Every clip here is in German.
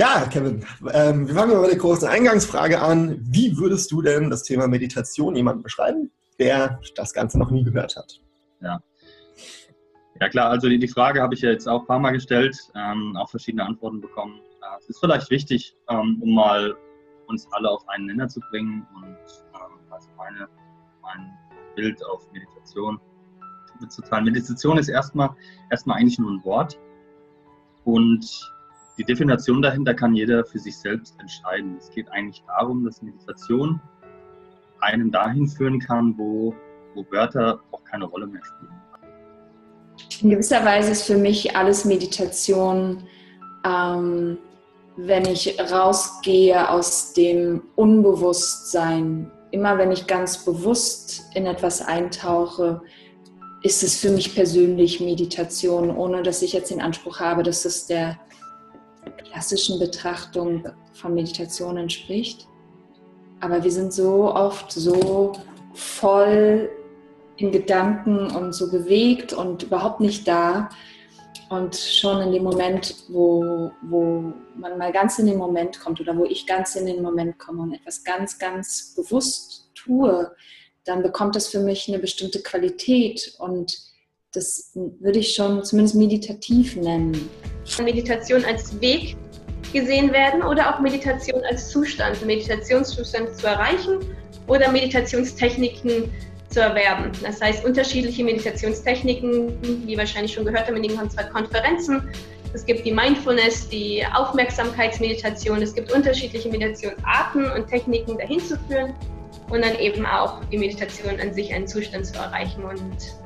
Ja, Kevin, wir fangen mal mit der großen Eingangsfrage an. Wie würdest du denn das Thema Meditation jemandem beschreiben, der das Ganze noch nie gehört hat? Ja, ja klar, also die Frage habe ich ja jetzt auch ein paar Mal gestellt, auch verschiedene Antworten bekommen. Es ist vielleicht wichtig, um mal uns alle auf einen Nenner zu bringen und also mein Bild auf Meditation mitzuteilen. Meditation ist erstmal eigentlich nur ein Wort und die Definition dahinter kann jeder für sich selbst entscheiden. Es geht eigentlich darum, dass Meditation einen dahin führen kann, wo Wörter auch keine Rolle mehr spielen. In gewisser Weise ist für mich alles Meditation, wenn ich rausgehe aus dem Unbewusstsein. Immer wenn ich ganz bewusst in etwas eintauche, ist es für mich persönlich Meditation, ohne dass ich jetzt den Anspruch habe, dass es der klassischen Betrachtung von Meditation entspricht. Aber wir sind so oft so voll in Gedanken und so bewegt und überhaupt nicht da. Und schon in dem Moment, wo man mal ganz in den Moment kommt oder wo ich ganz in den Moment komme und etwas ganz, ganz bewusst tue, dann bekommt das für mich eine bestimmte Qualität und das würde ich schon zumindest meditativ nennen. Meditation als Weg gesehen werden oder auch Meditation als Zustand, einen Meditationszustand zu erreichen oder Meditationstechniken zu erwerben. Das heißt, unterschiedliche Meditationstechniken, wie wahrscheinlich schon gehört haben, in den 2 Konferenzen. Es gibt die Mindfulness, die Aufmerksamkeitsmeditation, es gibt unterschiedliche Meditationsarten und Techniken dahin zu führen und dann eben auch die Meditation an sich, einen Zustand zu erreichen. Und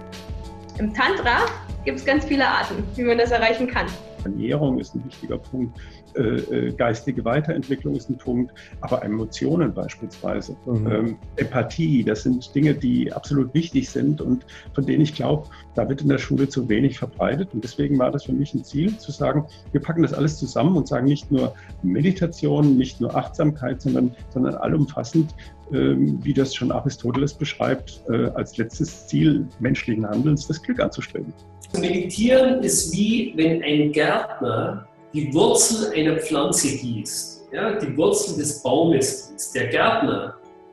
im Tantra gibt es ganz viele Arten, wie man das erreichen kann. Ernährung ist ein wichtiger Punkt, geistige Weiterentwicklung ist ein Punkt, aber Emotionen beispielsweise, Empathie, das sind Dinge, die absolut wichtig sind und von denen ich glaube, da wird in der Schule zu wenig verbreitet und deswegen war das für mich ein Ziel, zu sagen, wir packen das alles zusammen und sagen nicht nur Meditation, nicht nur Achtsamkeit, sondern allumfassend, wie das schon Aristoteles beschreibt, als letztes Ziel menschlichen Handelns das Glück anzustreben. Meditieren ist wie wenn ein Gärtner die Wurzel einer Pflanze gießt, ja, die Wurzel des Baumes gießt. Der Gärtner,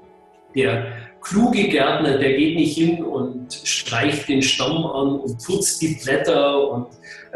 der kluge Gärtner, der geht nicht hin und streicht den Stamm an und putzt die Blätter und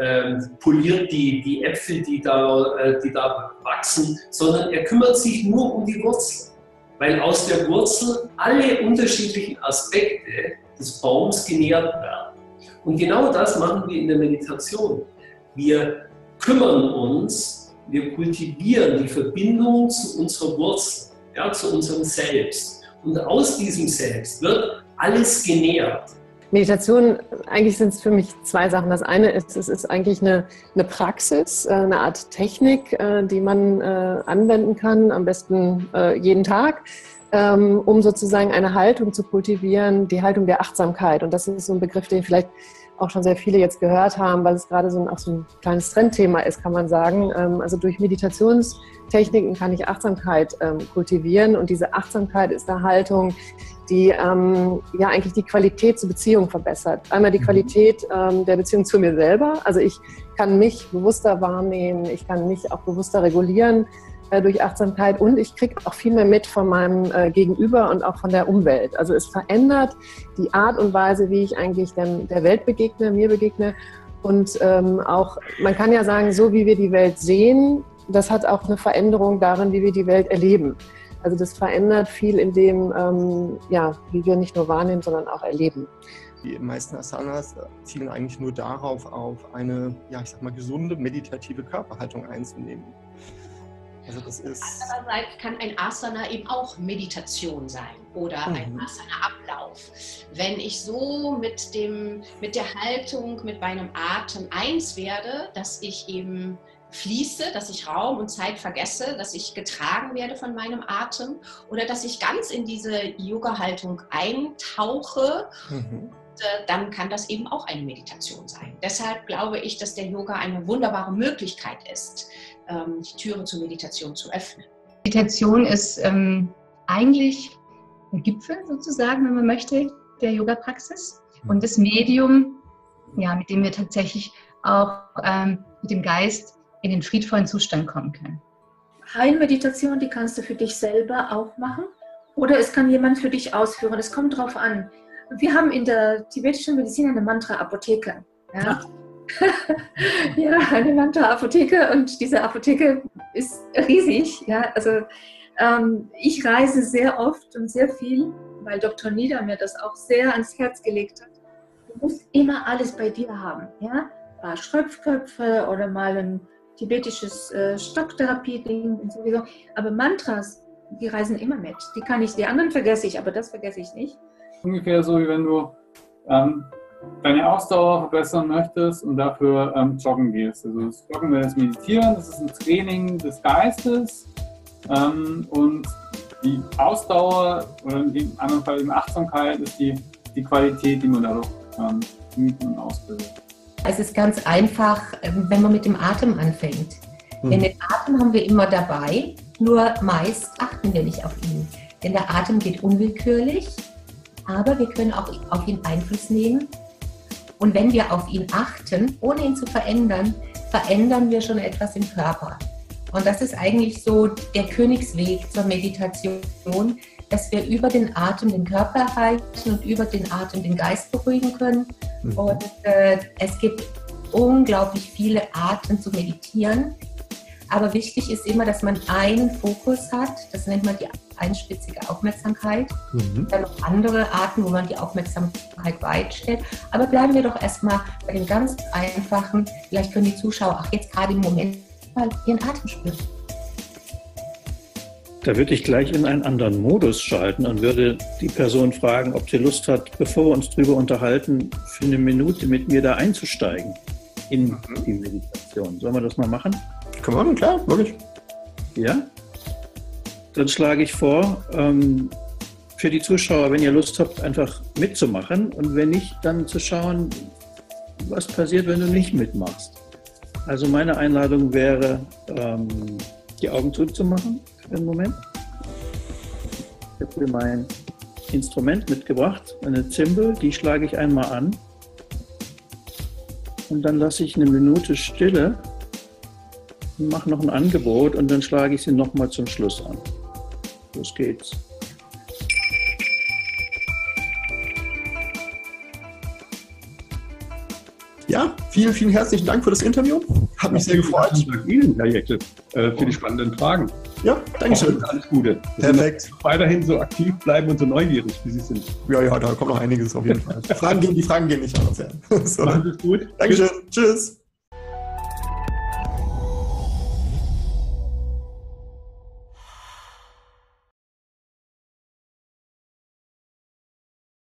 poliert die Äpfel, die da wachsen, sondern er kümmert sich nur um die Wurzel, weil aus der Wurzel alle unterschiedlichen Aspekte des Baums genährt werden. Und genau das machen wir in der Meditation. Wir kümmern uns, wir kultivieren die Verbindung zu unserer Wurzel, ja, zu unserem Selbst. Und aus diesem Selbst wird alles genährt. Meditation, eigentlich sind es für mich 2 Sachen. Das eine ist, es ist eigentlich eine Praxis, eine Art Technik, die man anwenden kann, am besten jeden Tag, um sozusagen eine Haltung zu kultivieren, die Haltung der Achtsamkeit. Und das ist so ein Begriff, den vielleicht auch schon sehr viele jetzt gehört haben, weil es gerade so ein kleines Trendthema ist, kann man sagen. Also durch Meditationstechniken kann ich Achtsamkeit kultivieren und diese Achtsamkeit ist eine Haltung, die ja eigentlich die Qualität zur Beziehung verbessert. Einmal die Qualität der Beziehung zu mir selber, also ich kann mich bewusster wahrnehmen, ich kann mich auch bewusster regulieren durch Achtsamkeit und ich kriege auch viel mehr mit von meinem Gegenüber und auch von der Umwelt. Also es verändert die Art und Weise, wie ich eigentlich der Welt begegne, mir begegne und auch, man kann ja sagen, so wie wir die Welt sehen, das hat auch eine Veränderung darin, wie wir die Welt erleben. Also das verändert viel in dem, wie wir nicht nur wahrnehmen, sondern auch erleben. Die meisten Asanas zielen eigentlich nur darauf, auf eine, gesunde meditative Körperhaltung einzunehmen. Also das ist Andererseits kann ein Asana eben auch Meditation sein oder ein Asana-Ablauf. Wenn ich so mit der Haltung, mit meinem Atem eins werde, dass ich eben fließe, dass ich Raum und Zeit vergesse, dass ich getragen werde von meinem Atem oder dass ich ganz in diese Yoga-Haltung eintauche, dann kann das eben auch eine Meditation sein. Deshalb glaube ich, dass der Yoga eine wunderbare Möglichkeit ist, die Türe zur Meditation zu öffnen. Meditation ist eigentlich der Gipfel sozusagen, wenn man möchte, der Yoga-Praxis und das Medium, mit dem wir tatsächlich auch mit dem Geist in den friedvollen Zustand kommen können. Heilmeditation, die kannst du für dich selber auch machen. Oder es kann jemand für dich ausführen. Es kommt drauf an. Wir haben in der tibetischen Medizin eine Mantra-Apotheke. Ja? Ja, eine Mantra-Apotheke, und diese Apotheke ist riesig. Ja? Also ich reise sehr oft und sehr viel, weil Dr. Nida mir das auch sehr ans Herz gelegt hat. Du musst immer alles bei dir haben. Ja? Ein paar Schröpfköpfe oder mal ein tibetisches Stocktherapie-Ding und sowieso. Aber Mantras, die reisen immer mit. Die anderen vergesse ich, aber das vergesse ich nicht. Ungefähr so, wie wenn du deine Ausdauer verbessern möchtest und dafür joggen gehst. Also das Joggen wäre das Meditieren, das ist ein Training des Geistes, und die Ausdauer, oder in anderen Fall die Achtsamkeit, ist die Qualität, die man dadurch übt und ausbildet. Es ist ganz einfach, wenn man mit dem Atem anfängt. Denn den Atem haben wir immer dabei, nur meist achten wir nicht auf ihn. Denn der Atem geht unwillkürlich, aber wir können auch auf ihn Einfluss nehmen. Und wenn wir auf ihn achten, ohne ihn zu verändern, verändern wir schon etwas im Körper. Und das ist eigentlich so der Königsweg zur Meditation, dass wir über den Atem den Körper erreichen und über den Atem den Geist beruhigen können. Und es gibt unglaublich viele Arten zu meditieren. Aber wichtig ist immer, dass man einen Fokus hat. Das nennt man die einspitzige Aufmerksamkeit. Dann noch andere Arten, wo man die Aufmerksamkeit weit stellt. Aber bleiben wir doch erstmal bei dem ganz einfachen. Vielleicht können die Zuschauer auch jetzt gerade im Moment mal ihren Atem spüren. Da würde ich gleich in einen anderen Modus schalten und würde die Person fragen, ob sie Lust hat, bevor wir uns darüber unterhalten, für eine Minute mit mir da einzusteigen in die Meditation. Sollen wir das mal machen? Können wir machen, klar, wirklich. Ja? Dann schlage ich vor, für die Zuschauer, wenn ihr Lust habt, einfach mitzumachen, und wenn nicht, dann zu schauen, was passiert, wenn du nicht mitmachst. Also meine Einladung wäre, die Augen zuzumachen für einen Moment. Ich habe hier mein Instrument mitgebracht, eine Zimbel, die schlage ich einmal an. Und dann lasse ich eine Minute Stille und mache noch ein Angebot, und dann schlage ich sie nochmal zum Schluss an. Los geht's. Ja, vielen, vielen herzlichen Dank für das Interview. Hat mich sehr gefreut. Dank Ihnen, Herr Jeckel, für die spannenden Fragen. Ja, danke schön. Alles Gute. Perfekt. Weiterhin so aktiv bleiben und so neugierig, wie Sie sind. Ja, da kommt noch einiges auf jeden Fall. Die Fragen gehen nicht anders. So. Machen Sie es gut. Dankeschön. Tschüss.